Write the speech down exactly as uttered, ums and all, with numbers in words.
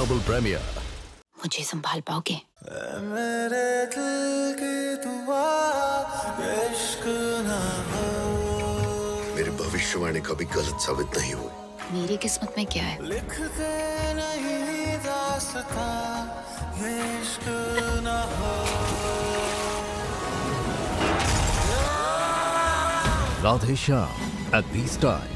Double premiere. मुझे संभाल पाओगे? मेरे दिल की दुआ, इश्क ना हो। मेरी भविष्यवाणी कभी गलत साबित नहीं हुई। मेरी किस्मत में क्या है? लिखते नहीं दास्तां, ये इश्क ना हो। Radhe Shyam at these times.